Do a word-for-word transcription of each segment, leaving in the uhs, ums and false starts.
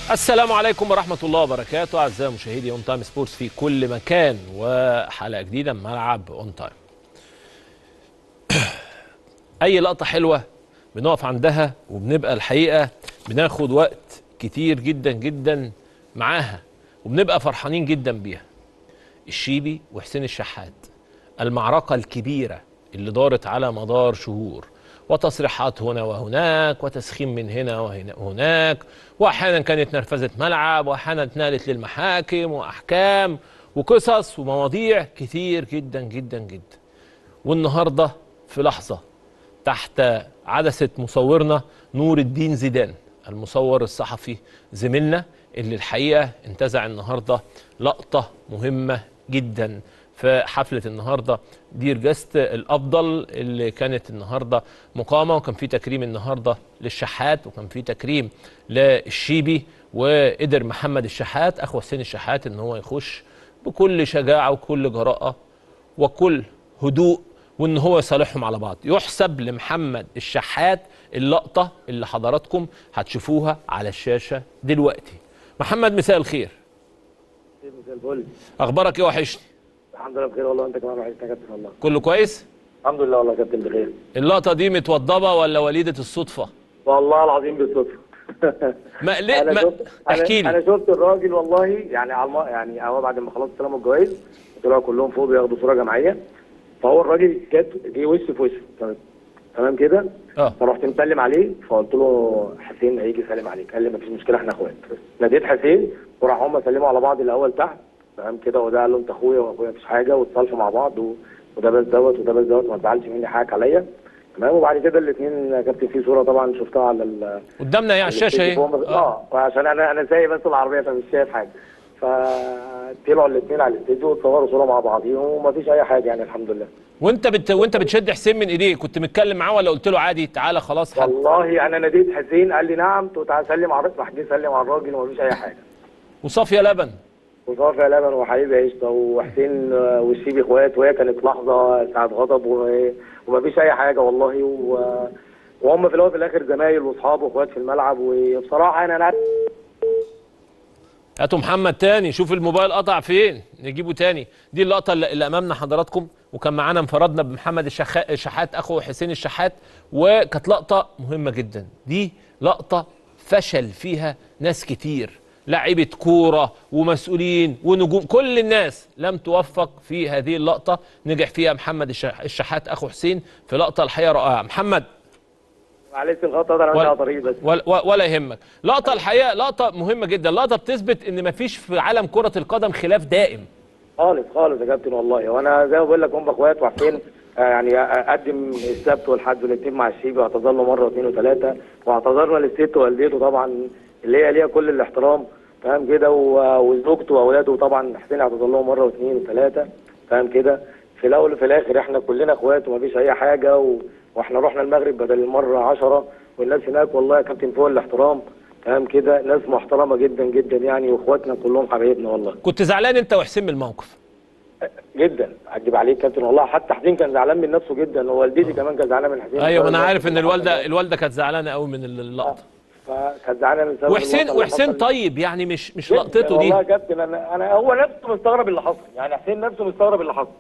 السلام عليكم ورحمة الله وبركاته أعزائي مشاهدي اون تايم سبورتس في كل مكان، وحلقة جديدة من ملعب اون تايم. أي لقطة حلوة بنقف عندها وبنبقى الحقيقة بناخد وقت كتير جدا جدا معاها وبنبقى فرحانين جدا بيها. الشيبي وحسين الشحات، المعركة الكبيرة اللي دارت على مدار شهور، وتصريحات هنا وهناك وتسخين من هنا وهناك، واحيانا كانت نرفزه ملعب واحيانا اتنقلت للمحاكم واحكام وقصص ومواضيع كتير جدا جدا جدا. والنهارده في لحظه تحت عدسه مصورنا نور الدين زيدان، المصور الصحفي زميلنا اللي الحقيقه انتزع النهارده لقطه مهمه جدا في حفلة النهاردة دير جاست الأفضل اللي كانت النهاردة مقامة، وكان في تكريم النهاردة للشحات وكان في تكريم للشيبي، وقدر محمد الشحات أخو حسين الشحات إن هو يخش بكل شجاعة وكل جراءة وكل هدوء وإن هو يصالحهم على بعض. يحسب لمحمد الشحات اللقطة اللي حضراتكم هتشوفوها على الشاشة دلوقتي. محمد مساء الخير. مساء الفل. أخبارك إيه؟ وحشني. الحمد لله بخير والله. انت كمان وحشتنا يا كابتن والله. كله كويس؟ الحمد لله والله يا كابتن بخير. اللقطة دي متوضبة ولا وليدة الصدفة؟ والله العظيم بالصدفة. ما ليه ما احكي لي. انا شفت الراجل والله يعني على الم... يعني هو بعد ما خلاص استلموا الجوائز طلعوا كلهم فوق بياخدوا صورة جماعية، فهو الراجل جت جه وش في وش تمام كده. اه فرحت مسلم عليه فقلت له حسين هيجي يسلم عليك، قال لي مفيش مشكلة احنا اخوات. ناديت حسين وراح هم سلموا على بعض الاول تحت تمام كده، وده قال له انت اخويا واخويا مفيش حاجه، واتصالحوا مع بعض و... وده بس دوت وده بس دوت ما تزعلش مني حقك عليا تمام. وبعد كده الاثنين كابتن في صوره طبعا شفتها على ال... قدامنا ايه على الشاشه اهي. اه وعشان انا انا سايق بس العربيه فمش شايف حاجه، فطلعوا الاثنين على الاستديو وتصوروا صوره مع بعضيهم ومفيش اي حاجه يعني الحمد لله. وانت بت... وانت بتشد حسين من ايديه كنت متكلم معاه ولا قلت له عادي تعالى خلاص حد؟ والله انا ناديت حسين قال لي نعم، تعالى سلم على الراجل، راح جه سلم على الراجل ومفيش اي حاجه. وصافيه لبن وصافي لبن وحبيبي قشطه وحسين والشيبي اخوات، وهي كانت لحظه ساعه غضب و... ومفيش اي حاجه والله و... وهم في الاول وفي الاخر زمايل واصحاب واخوات في الملعب. وبصراحه انا انا هاتوا محمد تاني، شوف الموبايل قطع فين نجيبه تاني. دي اللقطه اللي امامنا حضراتكم، وكان معانا انفردنا بمحمد الشخ... الشحات اخو حسين الشحات، وكانت لقطه مهمه جدا. دي لقطه فشل فيها ناس كتير، لاعيبه كوره ومسؤولين ونجوم، كل الناس لم توفق في هذه اللقطه. نجح فيها محمد الشحات اخو حسين في لقطه الحقيقه رائعه. محمد معلش الغلطه ده انا مش على طريق بس ولا, ولا يهمك. لقطه الحقيقه لقطه مهمه جدا، لقطه بتثبت ان مفيش في عالم كره القدم خلاف دائم خالص خالص يا كابتن والله. وانا زي ما بقول لك هم اخوات وحسين يعني اقدم السبت والحد والاثنين مع الشيبي واعتذر له مره واثنين وثلاثه، واعتذرنا للست والدته طبعا اللي هي ليها كل الاحترام فاهم كده، وزوجته واولاده طبعا حسين اعتذر لهم مره واثنين وثلاثه فاهم كده. في الاول وفي الاخر احنا كلنا اخوات ومفيش اي حاجه و... واحنا رحنا المغرب بدل المره عشرة، والناس هناك والله يا كابتن فوق الاحترام فاهم كده، ناس محترمه جدا جدا يعني، واخواتنا كلهم حبايبنا والله. كنت زعلان انت وحسين من الموقف؟ جدا اكدب عليك كابتن والله، حتى حسين كان زعلان من نفسه جدا، ووالدتي كمان كانت زعلانه من حسين. ايوه انا عارف ان الوالده الوالده كانت زعلانه قوي من اللقطه. فكانت زعلانه من سبب وحسين وحسين طيب يعني مش مش لقطته دي والله يا كابتن. انا انا هو نفسه مستغرب اللي حصل يعني، حسين نفسه مستغرب اللي حصل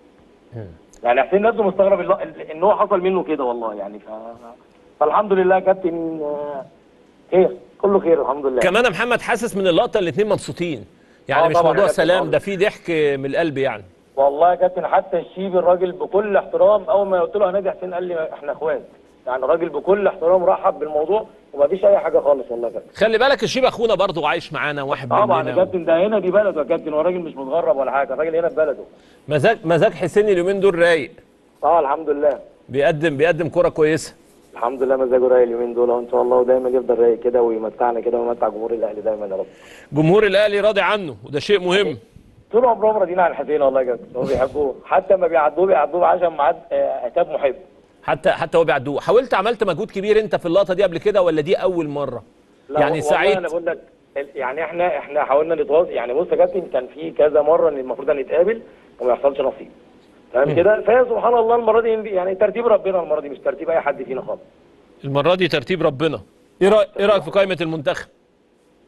يعني، حسين نفسه مستغرب ان هو حصل منه كده والله يعني. ف... فالحمد لله يا كابتن خير كله خير الحمد لله. كمان يا محمد حاسس من اللقطه الاثنين مبسوطين يعني، مش موضوع سلام، ده في ضحك من القلب يعني. والله يا كابتن حتى الشيبي الراجل بكل احترام اول ما قلت له هنادي حسين قال لي احنا اخوات يعني، الراجل بكل احترام رحب بالموضوع ومفيش اي حاجه خالص والله يا كابتن. خلي بالك الشيبي اخونا برضه عايش معانا واحد مننا طبعا يا كابتن، ده هنا دي بلده يا كابتن، هو راجل مش متغرب ولا حاجه، الراجل هنا في بلده. مزاج مزاج حسين اليومين دول رايق. اه الحمد لله بيقدم بيقدم كوره كويسه الحمد لله، مزاجه رايق اليومين دول وان شاء الله، ودايما يفضل رايق كده ويمتعنا كده ويمتع جمهور الاهلي دايما يا رب. جمهور الاهلي راضي عنه وده شيء مهم. طول عمرهم راضيين عن حسين والله يا كابتن، هو بيحبوه حتى ما بيعدوه بيعدوه عشان معاد عتاب محب. حتى حتى هو بيعدوه. حاولت عملت مجهود كبير انت في اللقطه دي قبل كده ولا دي اول مره؟ لا يعني سعيد انا بقول لك يعني احنا احنا حاولنا نتواصل يعني. بص يا كابتن كان في كذا مره ان المفروض نتقابل وما يحصلش نصيب فاهم كده، فهي سبحان الله المره دي يعني ترتيب ربنا، المره دي مش ترتيب اي حد فينا خالص. المره دي ترتيب ربنا. ايه رايك ايه رايك في قائمه المنتخب؟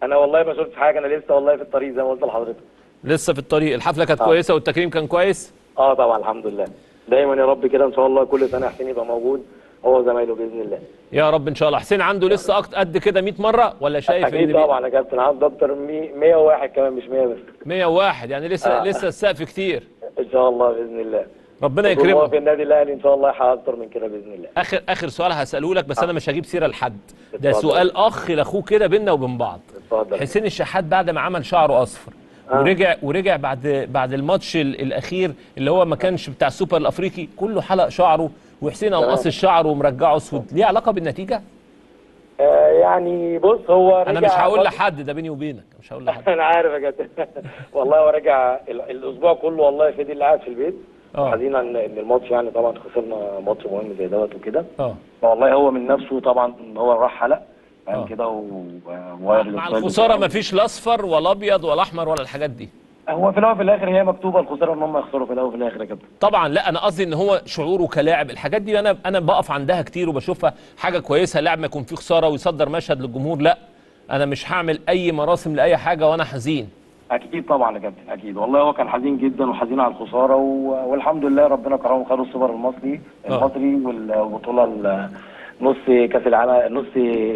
انا والله ما شفتش حاجه، انا لسه والله في الطريق زي ما قلت لحضرتك. لسه في الطريق. الحفله كانت آه. كويسه والتكريم كان كويس؟ اه طبعا الحمد لله. دايما يا رب كده ان شاء الله كل سنه حسين يبقى موجود هو وزمايله باذن الله. يا رب ان شاء الله. حسين عنده لسه أكتر قد كده مية مره ولا شايف اكيد اللي طبعا يا كابتن، عنده اكتر من مية وواحد كمان مش مية بس. مية وواحد يعني لسه آه. لسه السقف كتير. ان شاء الله باذن الله. ربنا هو يكرمه. في النادي الاهلي ان شاء الله يحقق اكتر من كده باذن الله. اخر اخر سؤال هساله لك، بس آه. انا مش هجيب سيره لحد، ده اتفضل. سؤال اخ لاخوه كده بينا وبين بعض. اتفضل. حسين الشحات بعد ما عمل شعره اصفر آه. ورجع ورجع بعد بعد الماتش ال- الاخير اللي هو ما كانش بتاع السوبر الافريقي كله حلق شعره، وحسين قام تمام. قاص الشعر ومرجعه اسود، ليه علاقه بالنتيجه؟ آه يعني بص هو انا رجع مش هقول برضه- لحد، ده بيني وبينك مش هقول لحد. انا عارف يا كابتن. والله هو رجع ال- الاسبوع كله والله فادي اللي قاعد في البيت. اه. حزين ان إن الماتش يعني طبعا خسرنا ماتش مهم زي دوت وكده. اه. والله هو من نفسه طبعا هو راح حلق آه. فاهم كده و- وغير مع الستايل الخساره بتاعه. ما فيش لا اصفر ولا ابيض ولا احمر ولا الحاجات دي. هو في الاول وفي الاخر هي مكتوبه الخساره ان هم يخسروا في الاول وفي الاخر يا كابتن. طبعا لا، انا قصدي ان هو شعوره كلاعب، الحاجات دي انا انا بقف عندها كتير وبشوفها حاجه كويسه، لاعب ما يكون فيه خساره ويصدر مشهد للجمهور. لا انا مش هعمل اي مراسم لاي حاجه وانا حزين. اكيد طبعا يا كابتن اكيد. والله هو كان حزين جدا وحزين على الخساره و... والحمد لله ربنا كرمه خدوا السوبر المصري آه. المصري والبطوله ال- نص كاس العالم نص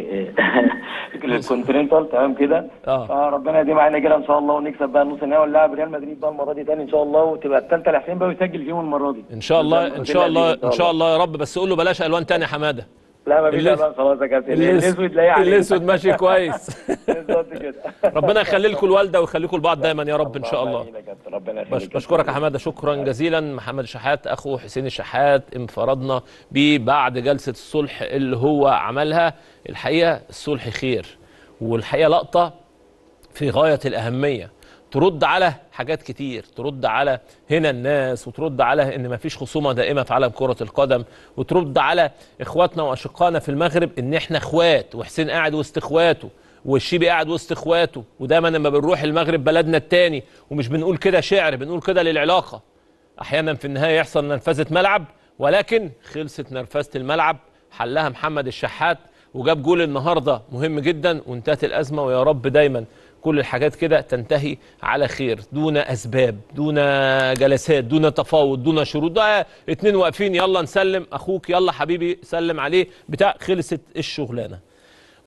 الكونتيننتال تمام كده. اه. فربنا يديم علينا كده ان شاء الله ونكسب بقى النص النهائي ونلعب ريال مدريد بقى المره دي تاني ان شاء الله، وتبقى الثالثه لحسين بقى ويسجل فيهم المره دي ان شاء الله ان شاء الله ان شاء الله يا رب. بس قول له بلاش الوان تاني يا حماده. لا ما فيش اللي- الوان خلاص يا كابتن، الأس- الاسود لاقيه عليه. الاسود ماشي كويس. بالظبط كده. ربنا يخلي لكم الوالده ويخليكم لبعض دايما يا رب ان شاء الله. يعينك يا كابتن، ربنا بش يخليك. بشكرك يا حماده شكرا جزيلا. محمد الشحات اخو حسين الشحات انفردنا بيه بعد جلسه الصلح اللي هو عملها. الحقيقه الصلح خير، والحقيقه لقطه في غايه الاهميه ترد على حاجات كتير، ترد على هنا الناس، وترد على ان مفيش خصومه دائمه في عالم كره القدم، وترد على اخواتنا واشقائنا في المغرب ان احنا اخوات، وحسين قاعد وسط اخواته والشيبي قاعد وسط اخواته. ودايما لما بنروح المغرب بلدنا التاني، ومش بنقول كده شعر، بنقول كده للعلاقه. احيانا في النهايه يحصل نرفزه ملعب، ولكن خلصت نرفزه الملعب، حلها محمد الشحات وجاب جول النهارده مهم جدا وانتهت الازمه. ويا رب دايما كل الحاجات كده تنتهي على خير، دون اسباب، دون جلسات، دون تفاوض، دون شروط. ده اتنين واقفين يلا نسلم اخوك، يلا حبيبي سلم عليه بتاع، خلصت الشغلانه.